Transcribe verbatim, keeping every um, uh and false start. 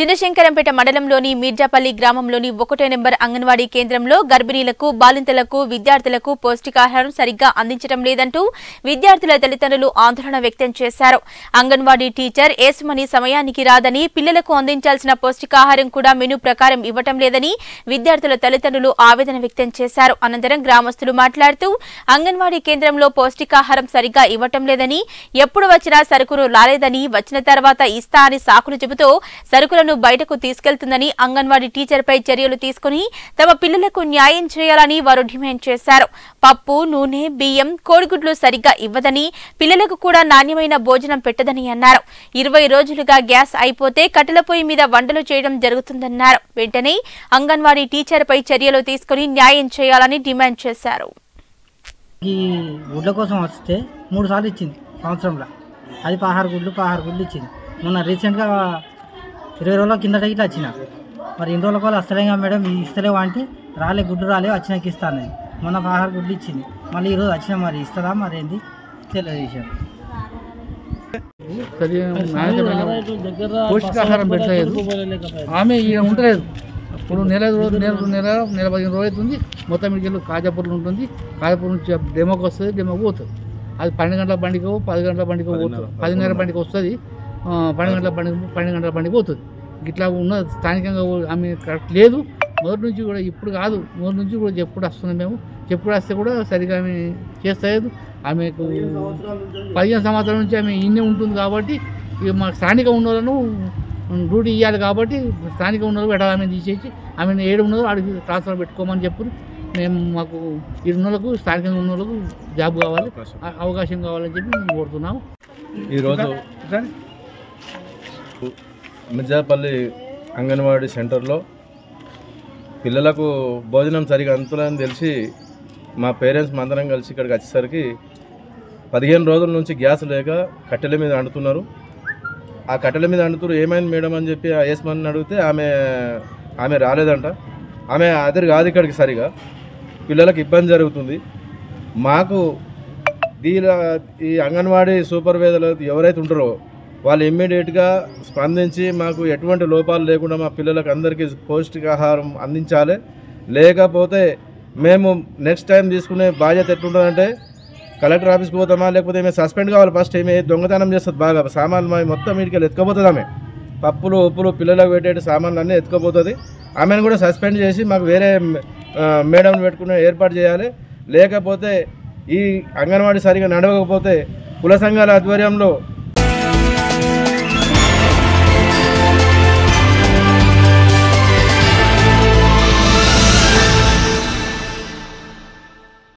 చిన్నశంకరంపేట మండలంలోని మీర్జాపల్లి గ్రామంలోని ఒకటో నెంబర్ అంగన్వాడీ కేంద్రంలో గర్భిణీలకు బాలింతలకు విద్యార్థులకు పౌష్టికాహారం సరిగ్గా అందించడం లేదంటూ విద్యార్థుల తల్లిదండ్రులు ఆందోళన వ్యక్తం చేశారు. అంగన్వాడీ టీచర్ ఏసుమని సమయానికి రాదని, పిల్లలకు అందించాల్సిన పౌష్టికాహారం కూడా మెనూ ప్రకారం ఇవ్వటం లేదని విద్యార్థుల తల్లిదండ్రులు ఆవేదన వ్యక్తం చేశారు. అనంతరం గ్రామస్తులు మాట్లాడుతూ అంగన్వాడీ కేంద్రంలో పౌష్టికాహారం సరిగ్గా ఇవ్వటం లేదని, ఎప్పుడు వచ్చినా సరుకులు రాలేదని, వచ్చిన తర్వాత ఇస్తా అని సాకులు చెబుతూ సరుకులను బయటకు తీసుకెళ్తుందని, అంగన్వాడీ టీచర్పై చర్యలు తీసుకుని తమ పిల్లలకు న్యాయం చేయాలని వారు డిమాండ్ చేశారు. పప్పు, నూనె, బియ్యం, కోడిగుడ్లు సరిగ్గా ఇవ్వదని, పిల్లలకు కూడా నాణ్యమైన భోజనం పెట్టదని అన్నారు. ఇరవై రోజులుగా గ్యాస్ అయిపోతే కట్టెల పొయ్యి మీద వంటలు చేయడం జరుగుతుందన్నారు. వెంటనే అంగన్వాడీ టీచర్పై చర్యలు తీసుకుని న్యాయం చేయాలని డిమాండ్ చేశారు. ఈ గుడ్ల కోసం వస్తే మూడు సార్లు ఇచ్చింది సంవత్సరంలో. అది పదహారు గుడ్లు పదహారు గుడ్లు ఇచ్చింది. మొన్న రీసెంట్గా ఇరవై రోజుల కిందట ఇట్లా వచ్చిన మరి ఇన్ని రోజుల వాళ్ళు వస్తలేగా మేడం ఇస్తలేవా అంటే రాలే గుడ్డు రాలే వచ్చినాక ఇస్తాను. మొన్న పదహారు గుడ్లు ఇచ్చింది. మళ్ళీ ఈరోజు వచ్చినా మరి ఇస్తుందా మరి ఏంది తెలియదు విషయం. పౌష్టికాహారం పెట్టలేదు. ఆమె ఈయన ఉండలేదు. ఇప్పుడు నెల రోజు నెల నెల నెల పదిహేను రోజులు అవుతుంది. మొత్తం ఇంటికి కాజాపూర్లు ఉంటుంది. కాజాపూర్ నుంచి డెమోకి వస్తుంది, డెమోకి పోతుంది. అది పన్నెండు గంటల బండికి పది గంటల బండికి పోతుంది. పదిన్నర బండికి వస్తుంది, పన్నెండు గంటల బండి పన్నెండు గంటల బండికి పోతుంది. ఇట్లా ఉన్న స్థానికంగా ఆమె కరెక్ట్ లేదు. మొదటి నుంచి కూడా ఇప్పుడు కాదు, మొదటి నుంచి కూడా చెప్పుడు వస్తున్నాం మేము. చెప్పుడు వస్తే కూడా సరిగా ఆమె చేస్తలేదు. ఆమెకు పదిహేను సంవత్సరాల నుంచి ఆమె ఇన్నే ఉంటుంది కాబట్టి ఇక మా స్థానిక ఉన్న వాళ్ళను డ్యూటీ ఇవ్వాలి కాబట్టి స్థానిక ఉన్న వాళ్ళు ఎడ ఆమె తీసేసి ఆమెను ఏడు ఉన్నదో ఆడికి ట్రాన్స్ఫర్ పెట్టుకోమని చెప్పి మేము మాకు ఈ ఉన్నోళ్ళకు స్థానికంగా ఉన్న వాళ్ళకు జాబ్ కావాలి, అవకాశం కావాలని చెప్పి మేము కోరుతున్నాము. ఈరోజు మిర్జాపల్లి అంగన్వాడీ సెంటర్లో పిల్లలకు భోజనం సరిగా అందుతుందని తెలిసి మా పేరెంట్స్ అందరం కలిసి ఇక్కడికి వచ్చేసరికి పదిహేను రోజుల నుంచి గ్యాస్ లేక కట్టెల మీద వండుతున్నారు. ఆ కట్టెల మీద వండుతున్నారు. ఏమైంది మేడం అని చెప్పి ఆ ఏస్మని అడిగితే ఆమె ఆమె రాలేదంట. ఆమె అదరు కాదు ఇక్కడికి సరిగా. పిల్లలకు ఇబ్బంది జరుగుతుంది. మాకు దీని ఈ అంగన్వాడీ సూపర్వైజర్లు ఎవరైతే ఉంటారో వాళ్ళు ఇమ్మీడియట్గా స్పందించి మాకు ఎటువంటి లోపాలు లేకుండా మా పిల్లలకు అందరికీ పౌష్టికాహారం అందించాలి. లేకపోతే మేము నెక్స్ట్ టైం తీసుకునే బాధ్యత ఎట్లుంటుందంటే కలెక్టర్ ఆఫీస్కి పోతామా, లేకపోతే మేము సస్పెండ్ కావాలి. ఫస్ట్ ఏమే దొంగతనం చేస్తుంది బాగా సామాన్లు మా మొత్తం వీటికి ఎత్తుకపోతుంది. ఆమె పప్పులు ఉప్పులు పిల్లలకు పెట్టే సామాన్లు అన్నీ ఎత్తుకపోతుంది. ఆమెను కూడా సస్పెండ్ చేసి మాకు వేరే మేడంని పెట్టుకునే ఏర్పాటు చేయాలి. లేకపోతే ఈ అంగన్వాడీ సరిగా నడవకపోతే కుల సంఘాల ఆధ్వర్యంలో